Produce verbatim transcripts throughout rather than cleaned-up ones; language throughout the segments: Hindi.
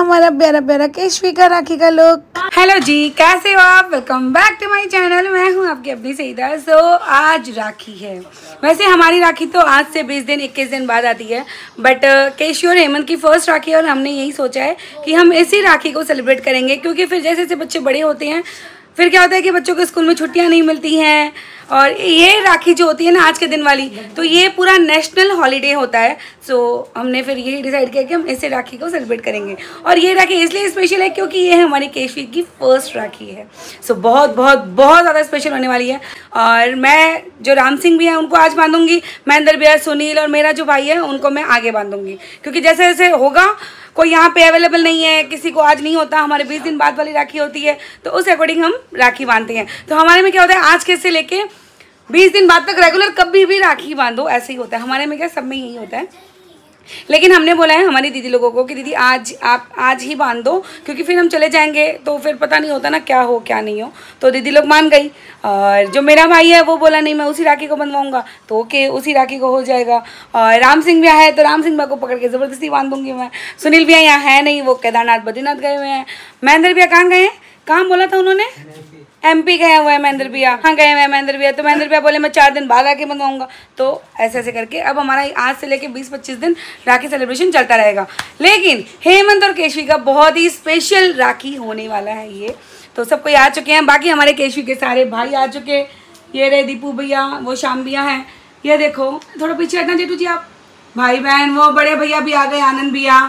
हमारा प्यारा प्यारा केशवी का राखी का लुक। हेलो जी, कैसे हो आप? Welcome back to my channel. मैं हूँ आपकी अपनी सईदा। सो आज राखी है। वैसे हमारी राखी तो आज से बीस दिन इक्कीस दिन बाद आती है, बट केशवी और हेमंत की फर्स्ट राखी है और हमने यही सोचा है कि हम इसी राखी को सेलिब्रेट करेंगे, क्योंकि फिर जैसे जैसे बच्चे बड़े होते हैं फिर क्या होता है कि बच्चों को स्कूल में छुट्टियां नहीं मिलती हैं, और ये राखी जो होती है ना आज के दिन वाली, तो ये पूरा नेशनल हॉलीडे होता है। सो हमने फिर यही डिसाइड किया कि हम इसे राखी को सेलिब्रेट करेंगे। और ये राखी इसलिए स्पेशल है क्योंकि ये हमारी केशवी की फर्स्ट राखी है। सो बहुत बहुत बहुत ज़्यादा स्पेशल होने वाली है। और मैं जो राम सिंह भी हैं उनको आज बांधूंगी, महेंद्र भैया, सुनील और मेरा जो भाई है उनको मैं आगे बांधूंगी, क्योंकि जैसे जैसे होगा कोई यहाँ पे अवेलेबल नहीं है, किसी को आज नहीं होता, हमारे बीस दिन बाद वाली राखी होती है, तो उस अकॉर्डिंग हम राखी बांधते हैं। तो हमारे में क्या होता है, आज के से लेके बीस दिन बाद तक रेगुलर कभी भी राखी बांधो, ऐसे ही होता है हमारे में। क्या सब में यही होता है, लेकिन हमने बोला है हमारी दीदी लोगों को कि दीदी आज आप आज ही बांध दो, क्योंकि फिर हम चले जाएंगे तो फिर पता नहीं होता ना क्या हो क्या नहीं हो। तो दीदी लोग मान गई, और जो मेरा भाई है वो बोला नहीं मैं उसी राखी को बंधवाऊंगा, तो ओके उसी राखी को हो जाएगा। और राम सिंह भैया है तो राम सिंह भैया को पकड़ के ज़बरदस्ती बांध दूंगी मैं। सुनील भैया यहाँ है नहीं, वो केदारनाथ बद्रीनाथ गए हुए हैं। महेंद्र भैया कहाँ गए हैं, कहाँ बोला था उन्होंने, एमपी गए हुए हैं महेंद्र भैया, हाँ गए हुए हैं महेंद्र भैया। तो महेंद्र भैया बोले मैं चार दिन बाद आके बनवाऊंगा। तो ऐसे ऐसे करके अब हमारा आज से लेके बीस पच्चीस दिन राखी सेलिब्रेशन चलता रहेगा। लेकिन हेमंत और केशवी का बहुत ही स्पेशल राखी होने वाला है ये। तो सब कोई आ चुके हैं, बाकी हमारे केशवी के सारे भाई आ चुके। ये रहे दीपू भैया, वो शाम भैया हैं, ये देखो थोड़ा पीछे हटना जेठू जी आप, भाई बहन, वो बड़े भैया भी आ गए, आनंद भैया,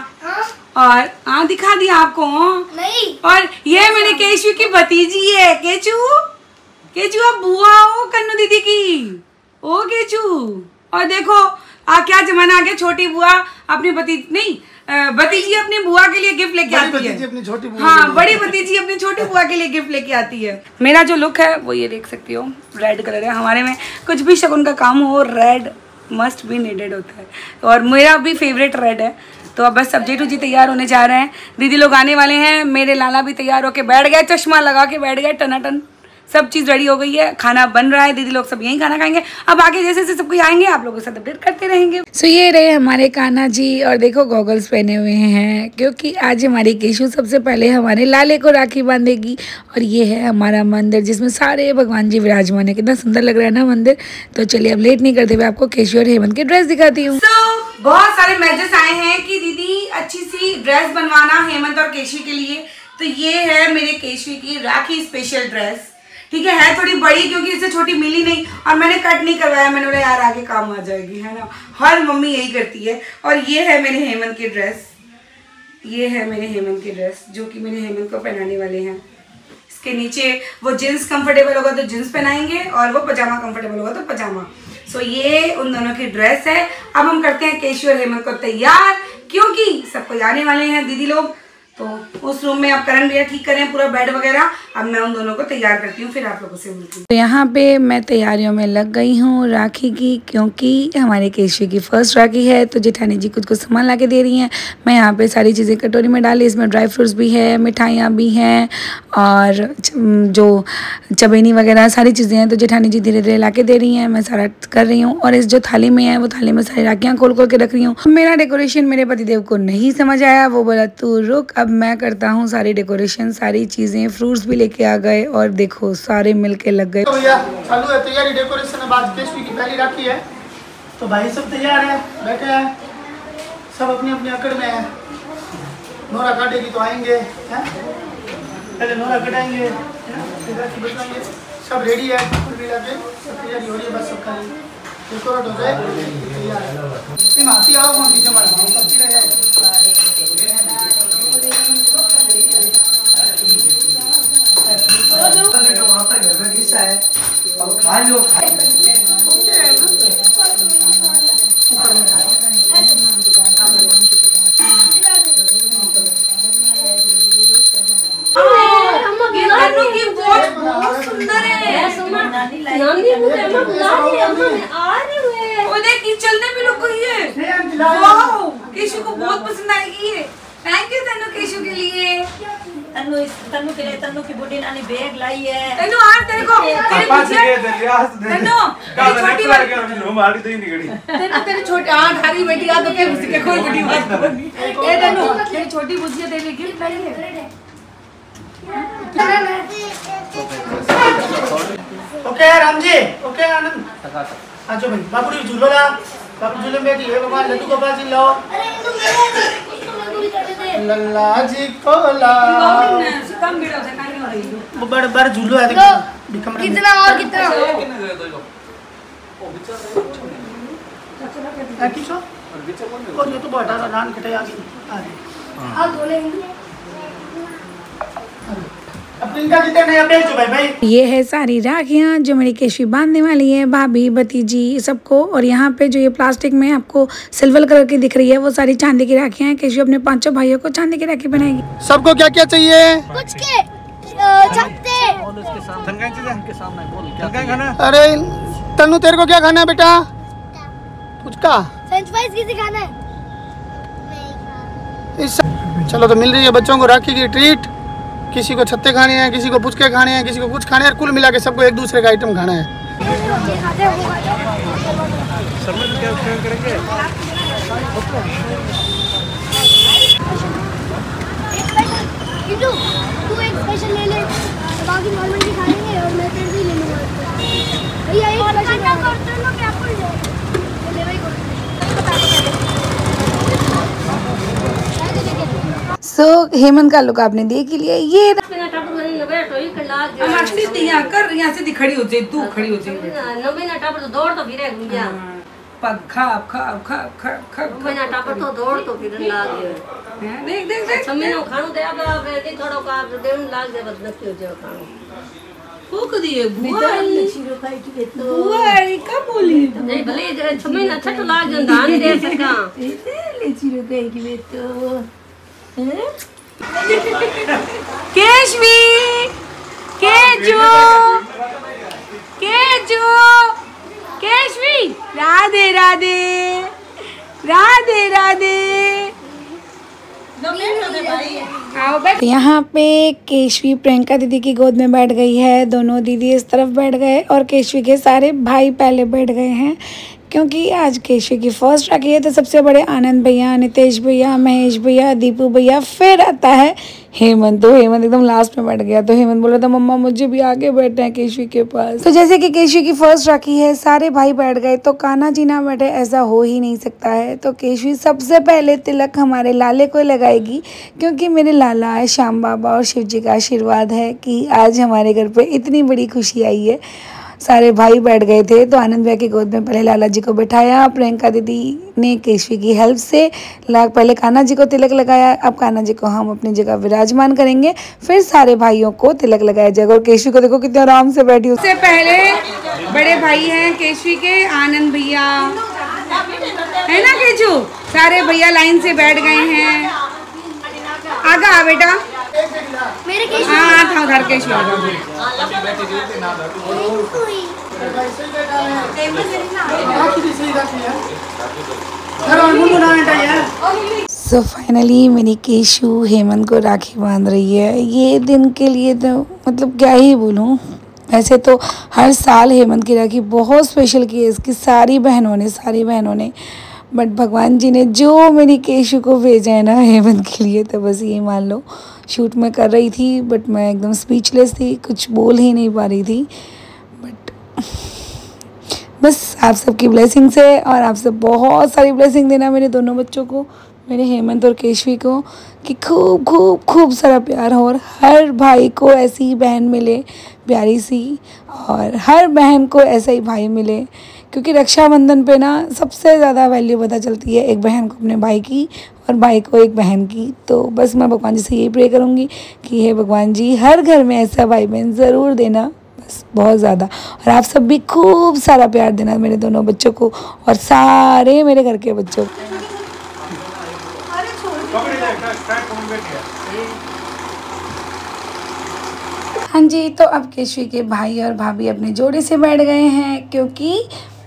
और हाँ दिखा दिया आपको नहीं। और ये मेरी केशवी की भतीजी है केचू। केचू आप बुआ हो कन्नू दीदी की, ओ केचू। और देखो आ क्या जमाना आ गया, छोटी बुआ अपनी भतीजी नहीं भतीजी अपनी बुआ के लिए गिफ्ट लेके आती है, अपनी छोटी बुआ, हाँ बड़ी भतीजी अपनी छोटी बुआ के लिए गिफ्ट लेके आती है। मेरा जो लुक है वो ये देख सकती हो, रेड कलर है। हमारे में कुछ भी शगुन का काम हो रेड मस्ट भी नीडेड होता है, और मेरा भी फेवरेट रेड है। तो अब बस सब जेठू जी तैयार होने जा रहे हैं, दीदी लोग आने वाले हैं, मेरे लाला भी तैयार होके बैठ गए, चश्मा लगा के बैठ गए, टनाटन सब चीज़ रेडी हो गई है, खाना बन रहा है, दीदी लोग सब यहीं खाना खाएंगे। अब आगे जैसे जैसे सब कोई आएंगे आप लोगों के साथ अपडेट करते रहेंगे। सो so, ये रहे हमारे कान्हा जी, और देखो गॉगल्स पहने हुए हैं क्योंकि आज हमारी केशू सबसे पहले हमारे लाले को राखी बांधेगी। और ये है हमारा मंदिर जिसमें सारे भगवान जी विराजमान है, कितना सुंदर लग रहा है ना मंदिर। तो चलिए अब लेट नहीं करते हुए आपको केशू और हेमंत की ड्रेस दिखाती हूँ। so, बहुत सारे मैसेज आए हैं कि दीदी अच्छी सी ड्रेस बनवाना हेमंत और केशवी के लिए। तो ये है मेरे केशवी की राखी स्पेशल ड्रेस, ठीक है, है थोड़ी बड़ी क्योंकि इससे छोटी मिली नहीं, और मैंने कट नहीं करवाया, मैंने बोला यार आगे काम आ जाएगी, है ना, हर मम्मी यही करती है। और ये है मेरे हेमंत की ड्रेस, ये है मेरे हेमंत की ड्रेस जो कि मेरे हेमंत को पहनाने वाले हैं। इसके नीचे वो जीन्स कंफर्टेबल होगा तो जीन्स पहनाएंगे, और वो पजामा कंफर्टेबल होगा तो पजामा। सो ये उन दोनों की ड्रेस है। अब हम करते हैं केशवी और हेमंत को तैयार, क्योंकि सब कोई आने वाले हैं दीदी लोग। तो उस रूम में आप करण भैया ठीक करें पूरा बेड वगैरह, अब मैं उन दोनों को तैयार करती हूँ, फिर आप लोगों से मिलती हूँ। तो यहाँ पे मैं तैयारियों में लग गई हूँ राखी की, क्योंकि हमारे केशवी की फर्स्ट राखी है। तो जेठानी जी कुछ कुछ सामान ला के दे रही हैं। मैं यहाँ पे सारी चीज़ें कटोरी में डाली, इसमें ड्राई फ्रूट्स भी है, मिठाइयाँ भी हैं, और जो चबेनी वगैरह सारी चीज़ें हैं। तो जेठानी जी धीरे धीरे ला के दे रही हैं, मैं सारा कर रही हूँ। और इस जो थाली में है वो थाली में सारी राखियाँ खोल खोल के रख रही हूँ। मेरा डेकोरेशन मेरे पतिदेव को नहीं समझ आया, वो बोला तू रुक अब मैं करता हूँ सारी डेकोरेशन, सारी चीजें, फ्रूट्स भी लेके आ गए, और देखो सारे मिलके लग गए। तो भैया चालू है तैयारी डेकोरेशन, अब आज केशवी की पहली राखी है, तो भाई सब तैयार है, बैठे हैं, सब अपनी अपनी अकड़ में है। नोरा काटेगी तो आएंगे, हैं? पहले नोरा कटाएंगे, राखी बदलाएंगे, सब रेडी है, सब तैयारी हो रही है, बस सब खाली डेकोरेट हो जाए तैयार है। हाथी आओ कौन पीछे हमारे गाँव सब पीछे है। खा लो बहुत सुंदर है, चलने भी लोग गई है, केशु को बहुत पसंद आएगी ये। थैंक यू तनु केशु के लिए। तन्नू इस तन्नू के लिए तन्नू की बुढ़ी नानी बैग लाई है। तन्नू आज तेरे को तेरी बुझिया तन्नू तेरी छोटी वाली नो मारी तो ही नहीं गड़ी तन्नू तेरी छोटी हां थारी बेटी आ तो के उसके कोई बड़ी बात नहीं। ए तन्नू तेरी छोटी बुझिया तेरे लिए गिफ्ट लाई है। ओके राम जी, ओके आनंद आजो भाई बाबू झूलो ला बाबू झूले में बैठी है भगवान लड्डू गोपाल जी लो लल्ला जी को ला कम वीडियो से कानी हो रही है बड़ बड़ झूलो है देखो कितना और कितना किसो और ये तो बड़ा नान कटे आ गई आ रही हां बोले ये है सारी राखियाँ जो मेरी केशवी बांधने वाली है, भाभी भतीजी सबको। और यहाँ पे जो ये प्लास्टिक में आपको सिल्वर कलर की दिख रही है वो सारी चांदी की राखियाँ हैं। केशवी अपने पांचों भाइयों को चांदी की राखी बनाएगी। सबको क्या क्या चाहिए? कुछ के छत्ते अरे तन्नू तेरे को क्या खाना है बेटा? कुछ का फ्रेंच फ्राइज किसी खाना है? इस चलो तो मिल रही है बच्चों को राखी की ट्रीट। किसी को छत्ते खाने हैं, किसी को पुचके खाने हैं, किसी को कुछ खाने हैं। कुल मिला के सबको एक दूसरे का आइटम खाना है। सब में क्या करेंगे? तू एक स्पेशल ले ले, बाकी नॉर्मल भी खा लेंगे और मैं तेरे भी ले लूंगा। भैया एक स्पेशल क्या करते हो लोग क्या कर ले ले भाई को सो so, हेमंत का लुक आपने देख लिया। ये कर यहाँ से खड़ी हो जाए, तू खड़ी हो जाए। दौड़ तो फिर पग खाप खाप खाप खाप खाप महीना टापर तो दौड़ तो फिर लाग गए। देख देख देख समय नो खानो दे अब रेडी थोड़ो का देन लाग दे बस नक्की हो जाए खानो भूख दिए बुआ चिरो खाई की तो बुआ का बोली नहीं भले समय ना छट लाग जन धान दे सका ले चिरो खाई की तो केशवी केजू केजू केशवी राधे राधे राधे राधे। यहाँ पे केशवी प्रियंका दीदी की गोद में बैठ गई है। दोनों दीदी इस तरफ बैठ गए और केशवी के सारे भाई पहले बैठ गए हैं क्योंकि आज केशवी की फर्स्ट राखी है। तो सबसे बड़े आनंद भैया, नितेश भैया, महेश भैया, दीपू भैया, फिर आता है हेमंत। तो हेमंत एकदम लास्ट में बैठ गया। तो हेमंत बोल रहा था मम्मा मुझे भी आगे बैठना है केशवी के पास। तो जैसे कि केशवी की फर्स्ट राखी है, सारे भाई बैठ गए तो कान्हा जी ना बैठे ऐसा हो ही नहीं सकता है। तो केशवी सबसे पहले तिलक हमारे लाले को लगाएगी क्योंकि मेरे लाला है श्याम बाबा और शिव जी का आशीर्वाद है कि आज हमारे घर पे इतनी बड़ी खुशी आई है। सारे भाई बैठ गए थे तो आनंद भैया की गोद में पहले लाला जी को बिठाया। प्रियंका दीदी ने केशवी की हेल्प से पहले कान्हा जी को तिलक लगाया। अब कान्हा जी को हम अपनी जगह विराजमान करेंगे, फिर सारे भाइयों को तिलक लगाया जाएगा। और केशवी को देखो कितने आराम से बैठी। उससे पहले बड़े भाई हैं केशवी के आनंद भैया, है ना केशू? सारे भैया लाइन से बैठ गए हैं। आगा आ बेटा मेरे केशवी हाँ था उधर केशवी सो फाइनली मेरी केशू हेमंत को राखी बांध रही है। ये दिन के लिए तो मतलब क्या ही बोलूँ। वैसे तो हर साल हेमंत की राखी बहुत स्पेशल की है इसकी सारी बहनों ने सारी बहनों ने बट भगवान जी ने जो मेरी केशू को भेजा है ना हेमंत के लिए, तो बस ये मान लो। शूट में कर रही थी बट मैं एकदम स्पीचलेस थी, कुछ बोल ही नहीं पा रही थी। बट बस आप सबकी ब्लेसिंग से और आप सब बहुत सारी ब्लेसिंग देना मेरे दोनों बच्चों को, मेरे हेमंत और केशवी को, कि खूब खूब खूब सारा प्यार हो और हर भाई को ऐसी ही बहन मिले प्यारी सी, और हर बहन को ऐसा ही भाई मिले। क्योंकि रक्षाबंधन पे ना सबसे ज़्यादा वैल्यू पता चलती है एक बहन को अपने भाई की और भाई को एक बहन की। तो बस मैं भगवान जी से यही प्रे करूँगी कि हे भगवान जी हर घर में ऐसा भाई बहन ज़रूर देना, बस बहुत ज़्यादा। और आप सब भी खूब सारा प्यार देना मेरे दोनों बच्चों को और सारे मेरे घर के बच्चों को। हाँ जी, तो अब केशवी के भाई और भाभी अपने जोड़े से बैठ गए हैं क्योंकि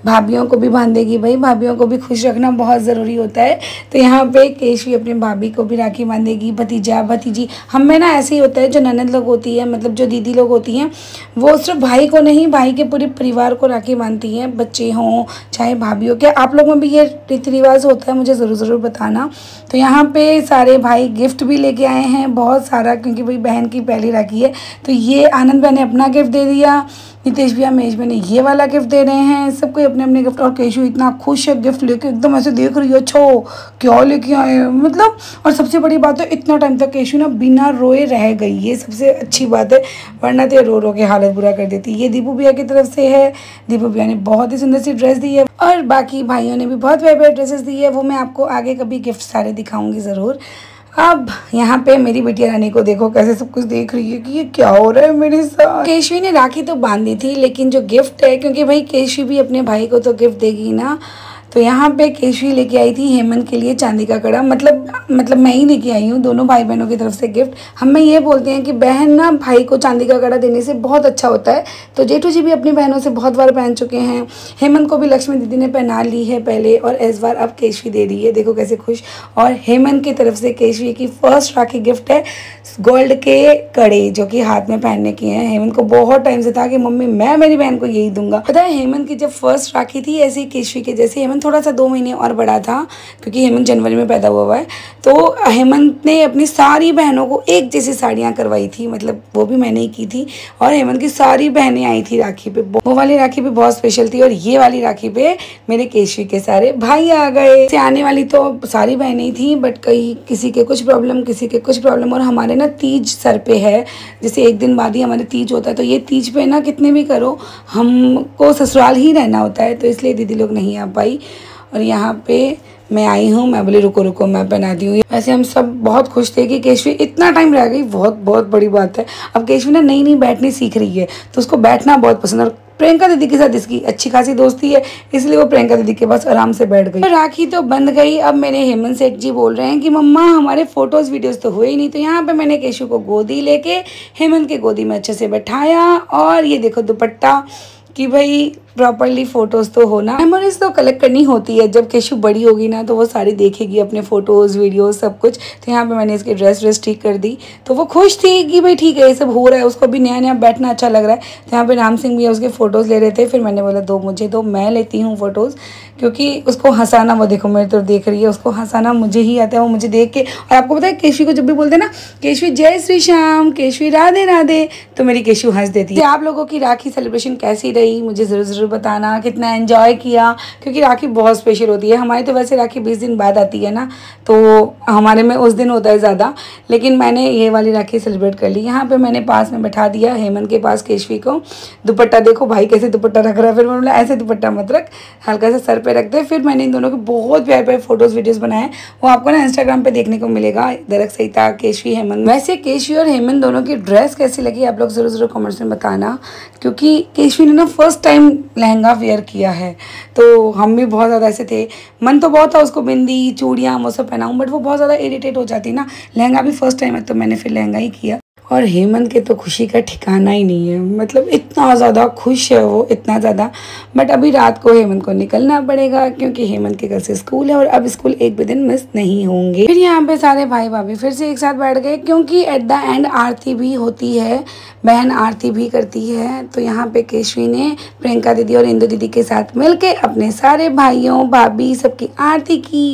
भाभीयों को भी बांधेगी। भाई भाभीयों को भी खुश रखना बहुत ज़रूरी होता है। तो यहाँ पे केशवी अपनी भाभी को भी राखी बांधेगी, भतीजा भतीजी। हम में ना ऐसे ही होता है, जो ननद लोग होती है, मतलब जो दीदी लोग होती हैं, वो सिर्फ भाई को नहीं, भाई के पूरे परिवार को राखी बांधती हैं, बच्चे हों चाहे भाभी हो। क्या आप लोगों में भी ये रीति रिवाज होता है? मुझे ज़रूर ज़रूर बताना। तो यहाँ पे सारे भाई गिफ्ट भी लेके आए हैं बहुत सारा, क्योंकि भाई बहन की पहली राखी है। तो ये आनंद भाई ने अपना गिफ्ट दे दिया, नितेश भैया महेश भाई ने ये वाला गिफ्ट दे रहे हैं, सबको अपने अपने गिफ्ट। और केशव इतना खुश है गिफ्ट लेके, एकदम ऐसे देख रही है, अच्छा क्या लेके आए मतलब। और सबसे बड़ी बात है, इतना टाइम तक केशव ना बिना रोए रह गई, ये सबसे अच्छी बात है, वरना तो रो रो के हालत बुरा कर देती। ये दीपू भैया की तरफ से है, दीपू भैया ने बहुत ही सुंदर सी ड्रेस दी है, और बाकी भाइयों ने भी बहुत प्यारे प्यारे ड्रेसेस दी है, वो मैं आपको आगे कभी गिफ्ट सारे दिखाऊंगी ज़रूर। अब यहाँ पे मेरी बेटिया रानी को देखो कैसे सब कुछ देख रही है कि ये क्या हो रहा है मेरे साथ। केशवी ने राखी तो बांधी थी, लेकिन जो गिफ्ट है, क्योंकि भाई केशवी भी अपने भाई को तो गिफ्ट देगी ना, तो यहाँ पे केशवी लेके आई थी हेमंत के लिए चांदी का कड़ा। मतलब मतलब मैं ही लेके आई हूँ दोनों भाई बहनों की तरफ से गिफ्ट। हम में ये बोलते हैं कि बहन ना भाई को चांदी का कड़ा देने से बहुत अच्छा होता है। तो जेठू जी भी अपनी बहनों से बहुत बार पहन चुके हैं। हेमंत को भी लक्ष्मी दीदी ने पहना ली है पहले, और इस बार अब केशवी दे रही है, देखो कैसे खुश। और हेमंत की तरफ से केशवी की फर्स्ट राखी गिफ्ट है गोल्ड के कड़े, जो कि हाथ में पहनने की हैं। हेमंत को बहुत टाइम से था कि मम्मी मैं मेरी बहन को यही दूंगा। पता है हेमंत की जब फर्स्ट राखी थी, ऐसे ही केशवी के जैसे, हेमंत थोड़ा सा दो महीने और बड़ा था, क्योंकि हेमंत जनवरी में पैदा हुआ है। तो हेमंत ने अपनी सारी बहनों को एक जैसी साड़ियाँ करवाई थी, मतलब वो भी मैंने ही की थी। और हेमंत की सारी बहनें आई थी राखी पे, वो वाली राखी भी बहुत स्पेशल थी। और ये वाली राखी पे मेरे केशवी के सारे भाई आ गए। से आने वाली तो सारी बहनें ही थी, बट कई किसी के कुछ प्रॉब्लम, किसी के कुछ प्रॉब्लम। और हमारे ना तीज सर पे है, जैसे एक दिन बाद ही हमारे तीज होता है, तो ये तीज पे ना कितने भी करो हमको ससुराल ही रहना होता है, तो इसलिए दीदी लोग नहीं आ पाई। और यहाँ पे मैं आई हूँ, मैं बोली रुको रुको मैं बना दी हूँ। वैसे हम सब बहुत खुश थे कि केशवी इतना टाइम रह गई, बहुत बहुत बड़ी बात है। अब केशवी ना नई नई बैठनी सीख रही है, तो उसको बैठना बहुत पसंद है। और प्रियंका दीदी के साथ इसकी अच्छी खासी दोस्ती है, इसलिए वो प्रियंका दीदी के पास आराम से बैठ गई। तो राखी तो बंध गई। अब मेरे हेमंत सेठ जी बोल रहे हैं कि मम्मा हमारे फोटोज वीडियोस तो हुए ही नहीं। तो यहाँ पे मैंने केशव को गोदी लेके हेमंत के गोदी में अच्छे से बैठाया, और ये देखो दुपट्टा, कि भाई प्रॉपरली फ़ोटोज़ तो होना, मेमोरीज तो कलेक्ट करनी होती है। जब केशव बड़ी होगी ना, तो वो सारी देखेगी अपने फ़ोटोज़ वीडियोज़ सब कुछ। तो यहाँ पे मैंने इसकी ड्रेस ड्रेस ठीक कर दी, तो वो खुश थी कि भाई ठीक है ये सब हो रहा है, उसको भी नया नया बैठना अच्छा लग रहा है। तो यहाँ पे राम सिंह भैया उसके फ़ोटोज़ ले रहे थे, फिर मैंने बोला दो मुझे दो, मैं लेती हूँ फ़ोटोज़, क्योंकि उसको हंसाना, वो देखो मेरी तरफ देख रही है, उसको हंसाना मुझे ही आता है, वो मुझे देख के। और आपको पता है केशवी को जब भी बोलते हैं ना केशवी जय श्री श्याम, केशवी राधे राधे, तो मेरी केशव हंस देती है। आप लोगों की राखी सेलिब्रेशन कैसी रही मुझे ज़रूर ज़रूर बताना, कितना एंजॉय किया, क्योंकि राखी बहुत स्पेशल होती है। हमारी तो वैसे राखी बीस दिन बाद आती है ना, तो हमारे में उस दिन होता है ज़्यादा, लेकिन मैंने ये वाली राखी सेलिब्रेट कर ली। यहाँ पे मैंने पास में बैठा दिया हेमंत के पास केशवी को। दुपट्टा देखो भाई कैसे दुपट्टा रख रहा है, फिर मैंने बोला ऐसे दुपट्टा मत रख, हल्का सा सर पे रख दे। फिर मैंने इन दोनों के बहुत प्यारे प्यारे फोटोज़ वीडियोज़ बनाए, वो आपको ना इंस्टाग्राम पे देखने को मिलेगा, दरक सहिता केशवी हेमंत। वैसे केशवी और हेमंत दोनों की ड्रेस कैसी लगी आप लोग ज़रूर ज़रूर कमेंट्स में बताना, क्योंकि केशवी ने ना फर्स्ट टाइम लहंगा वेयर किया है, तो हम भी बहुत ज़्यादा ऐसे थे, मन तो बहुत था उसको बिंदी चूड़ियाँ वो सब पहनाऊँ, बट वो बहुत ज़्यादा इरिटेट हो जाती ना। लहंगा भी फर्स्ट टाइम है, तो मैंने फिर लहंगा ही किया। और हेमंत के तो खुशी का ठिकाना ही नहीं है, मतलब इतना ज़्यादा खुश है वो, इतना ज़्यादा। बट अभी रात को हेमंत को निकलना पड़ेगा, क्योंकि हेमंत के घर से स्कूल है, और अब स्कूल एक भी दिन मिस नहीं होंगे। फिर यहाँ पे सारे भाई भाभी फिर से एक साथ बैठ गए, क्योंकि एट द एंड आरती भी होती है, बहन आरती भी करती है। तो यहाँ पे केशवी ने प्रियंका दीदी और इंदु दीदी के साथ मिलके अपने सारे भाइयों भाभी सबकी आरती की।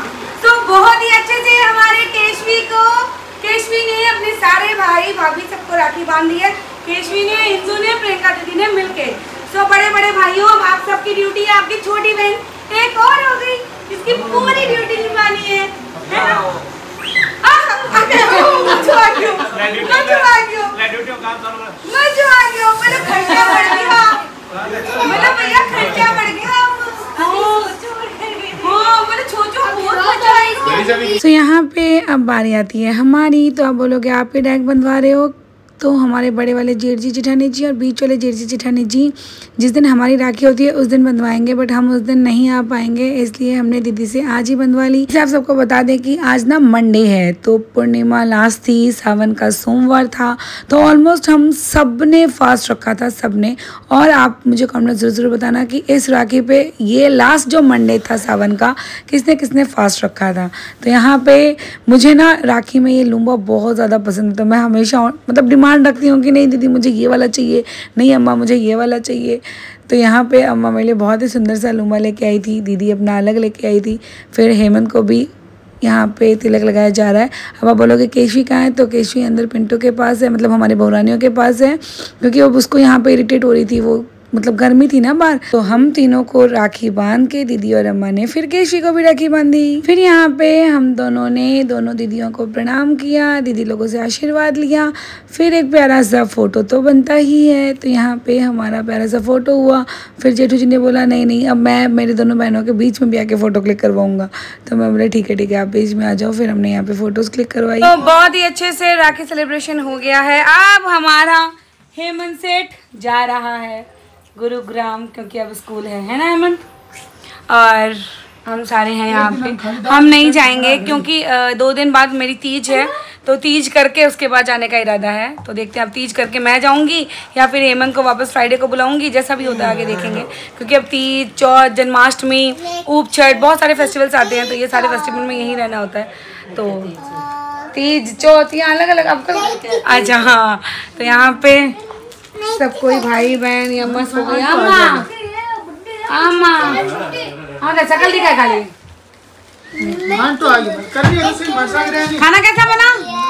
तो बहुत ही अच्छे से हमारे केशवी को केशवी ने अपने सारे भाई भाभी सबको राखी बांध दी है। केशवी ने, इंदु ने, प्रियंका दीदी ने मिलके। सो बड़े बड़े भाइयों, अब आप सबकी ड्यूटी है, आपकी छोटी बहन एक और हो गई, इसकी पूरी ड्यूटी निभानी है, है ना? खर्चा बढ़ गया, मतलब भैया खर्चा बढ़ गया। तो यहाँ पे अब बारी आती है हमारी, तो आप बोलोगे आप ही डैग बंधवा रहे हो, तो हमारे बड़े वाले जेठ जी जेठानी जी और बीच वाले जेठ जी जेठानी जी जिस दिन हमारी राखी होती है उस दिन बंधवाएंगे, बट हम उस दिन नहीं आ पाएंगे, इसलिए हमने दीदी से आज ही बंधवा ली। आप सबको बता दें कि आज ना मंडे है, तो पूर्णिमा लास्ट थी, सावन का सोमवार था, तो ऑलमोस्ट हम सब ने फास्ट रखा था, सब ने। और आप मुझे कमेंट ज़रूर ज़रूर बताना कि इस राखी पे ये लास्ट जो मंडे था सावन का किसने किसने फास्ट रखा था। तो यहाँ पे मुझे ना राखी में ये लूम्बा बहुत ज़्यादा पसंद है, मैं हमेशा मतलब डिमांड रखती हूँ कि नहीं दीदी मुझे ये वाला चाहिए, नहीं अम्मा मुझे ये वाला चाहिए। तो यहाँ पे अम्मा मेरे लिए बहुत ही सुंदर सा लूम्बा लेके आई थी, दीदी अपना अलग लेके आई थी। फिर हेमंत को भी यहाँ पे तिलक लगाया जा रहा है। अब आप बोलोगे केशवी कहाँ है, तो केशवी अंदर पिंटू के पास है, मतलब हमारे बहुरानियों के पास है, क्योंकि अब उसको यहाँ पे इरिटेट हो रही थी, वो मतलब गर्मी थी ना बाहर। तो हम तीनों को राखी बांध के दीदी और अम्मा ने फिर केशवी को भी राखी बांधी। फिर यहाँ पे हम दोनों ने दोनों दीदियों को प्रणाम किया, दीदी लोगों से आशीर्वाद लिया। फिर एक प्यारा सा फोटो तो बनता ही है, तो यहाँ पे हमारा प्यारा सा फोटो हुआ। फिर जेठू जी ने बोला नहीं नहीं अब मैं मेरी दोनों बहनों के बीच में भी आके फ़ोटो क्लिक करवाऊंगा, तो मैं बोला ठीक है ठीक है आप बीच में आ जाओ। फिर हमने यहाँ पे फ़ोटोज़ क्लिक करवाई। तो बहुत ही अच्छे से राखी सेलिब्रेशन हो गया है। अब हमारा हेमंत सेठ जा रहा है गुरुग्राम, क्योंकि अब स्कूल है है ना हेमंत, और हम सारे हैं यहाँ पे। हम नहीं जाएंगे क्योंकि दो दिन बाद मेरी तीज है, तो तीज करके उसके बाद जाने का इरादा है। तो देखते हैं अब तीज करके मैं जाऊंगी या फिर हेमंत को वापस फ्राइडे को बुलाऊंगी, जैसा भी होता है आगे देखेंगे। क्योंकि अब तीज, चौथ, जन्माष्टमी, ऊप छठ, बहुत सारे फेस्टिवल्स आते हैं, तो ये सारे फेस्टिवल में यहीं रहना होता है। तो तीज, चौथ यहाँ अलग अलग अब अच्छा हाँ, तो यहाँ पे सब कोई भाई बहन या मस्त हो गई। अम्मा अम्मा हाँ कैसा कल दिखा खाली तो आगे कर रही है। खाना कैसा बना,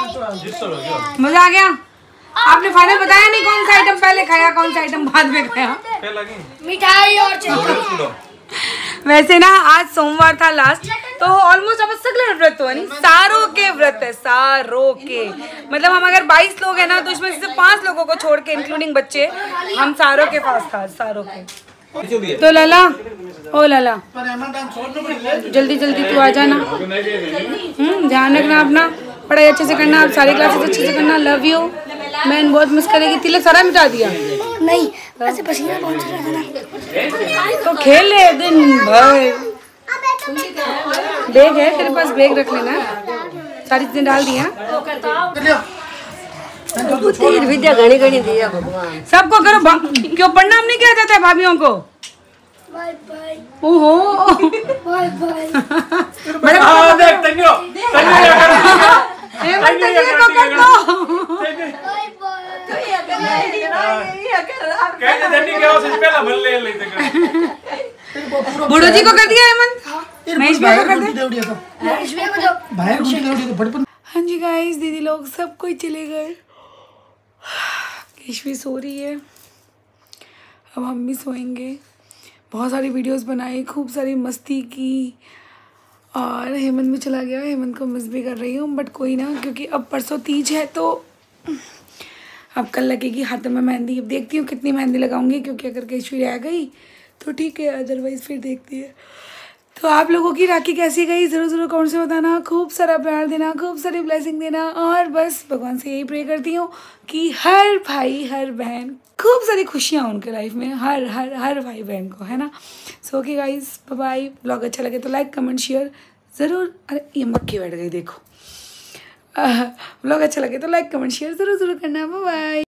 मजा आ गया? आपने फाइनल बताया नहीं कौन सा आइटम पहले खाया कौन सा आइटम बाद में खाया? मिठाई और चटनी। वैसे ना आज सोमवार था लास्ट, तो ऑलमोस्ट अब सगले व्रत हुआ नहीं, सारों के व्रत है, सारों के। मतलब हम अगर बाईस लोग हैं ना, तो इसमें से पांच लोगों को छोड़ के इंक्लूडिंग बच्चे, हम सारों के पास था, सारों के। तो लाला, ओ लाला जल्दी जल्दी तू आ जाना, हम्म ध्यान रखना अपना, पढ़ाई अच्छे से करना, आप सारी क्लासेस अच्छे से करना। Love you. मैं बहुत मिस करेगी। तिलक सारा मिटा दिया नहीं, ऐसे पसीना बहुत रहा था ना, तो खेल ले दिन भर। बैग है तेरे पास, बैग रख लेना, सारी चीजें डाल दिया। विद्या घनी घनी दिया भगवान सबको करो, क्यों प्रणाम नहीं किया जाता है भाभीियों को? बाय बाय ओहो बाय बाय। बड़े हाँ देख तन्यो तन्यो हेमंत जी को कर दो। Bye bye. कहते धन्य क्या हो सिर्फ पहला भल ले लेते कर बूढ़ो जी को कर दिया हेमंत, महेश भाई को कर दे। इसमें को जो बाहर गुटी दे तो बड़पन। हाँ जी गाइस, दीदी लोग सब कोई चले गए, केशवी सो रही है, अब हम भी सोएंगे। बहुत सारी वीडियोस बनाई, खूब सारी मस्ती की, और हेमंत भी चला गया। हेमंत को मिस भी कर रही हूँ, बट कोई ना, क्योंकि अब परसों तीज है, तो अब कल लगेगी हाथों में मेहंदी। अब देखती हूँ कितनी मेहंदी लगाऊंगी, क्योंकि अगर केशवी रह गई तो ठीक है, अदरवाइज़ फिर देखती है। तो आप लोगों की राखी कैसी गई ज़रूर ज़रूर कमेंट से बताना, खूब सारा प्यार देना, खूब सारी ब्लेसिंग देना, और बस भगवान से यही प्रे करती हूँ कि हर भाई हर बहन खूब सारी खुशियाँ उनके लाइफ में, हर हर हर भाई बहन को, है ना। So okay guys, bye bye. Blog अच्छा लगे तो लाइक कमेंट शेयर ज़रूर। अरे ये मक्खी बैठ गई देखो। ब्लॉग अच्छा लगे तो लाइक कमेंट शेयर ज़रूर ज़रूर करना। Bye bye.